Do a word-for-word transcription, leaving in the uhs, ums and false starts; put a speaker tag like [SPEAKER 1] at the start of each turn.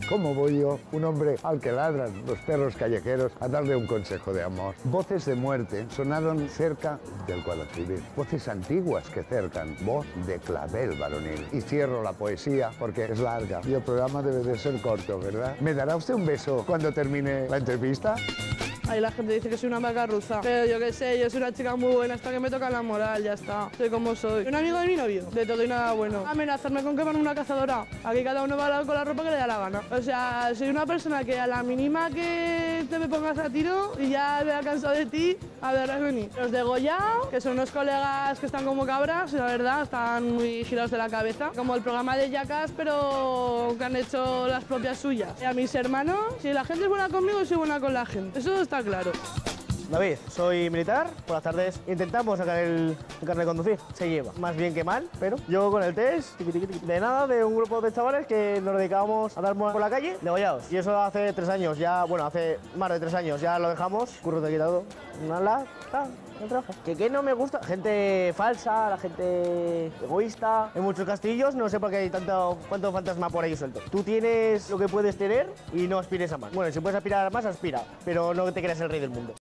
[SPEAKER 1] ¿Cómo voy yo, un hombre al que ladran los perros callejeros, a darle un consejo de amor? Voces de muerte sonaron cerca del Guadalquivir. Voces antiguas que cercan. Voz de clavel varonil. Y cierro la poesía porque es larga y el programa debe de ser corto, ¿verdad? ¿Me dará usted un beso cuando termine la entrevista?
[SPEAKER 2] Ahí la gente dice que soy una vaca rusa, pero yo qué sé, yo soy una chica muy buena hasta que me toca la moral, ya está. Soy como soy. Un amigo de mi novio, de todo y nada bueno. Amenazarme con quemarme una cazadora. Aquí cada uno va con la ropa que le da la gana. O sea, soy una persona que a la mínima que te me pongas a tiro y ya me ha cansado de ti, a verás venir. Los de Goya, que son unos colegas que están como cabras, la verdad, están muy girados de la cabeza. Como el programa de Jackass, pero que han hecho las propias suyas. Y a mis hermanos, si la gente es buena conmigo, soy buena con la gente. Eso está claro.
[SPEAKER 3] David, soy militar, por las tardes intentamos sacar el, el carnet de conducir, se lleva, más bien que mal, pero yo con el test, tiqui, tiqui, tiqui, de nada, de un grupo de chavales que nos dedicábamos a dar por la calle, degollados, y eso hace tres años, ya, bueno, hace más de tres años, ya lo dejamos, curro te he quitado, una la, ta, no trabaja. Que que no me gusta, gente falsa, la gente egoísta, en muchos castillos, no sé por qué hay tanto, cuánto fantasma por ahí suelto. Tú tienes lo que puedes tener y no aspires a más. Bueno, si puedes aspirar a más, aspira, pero no te creas el rey del mundo.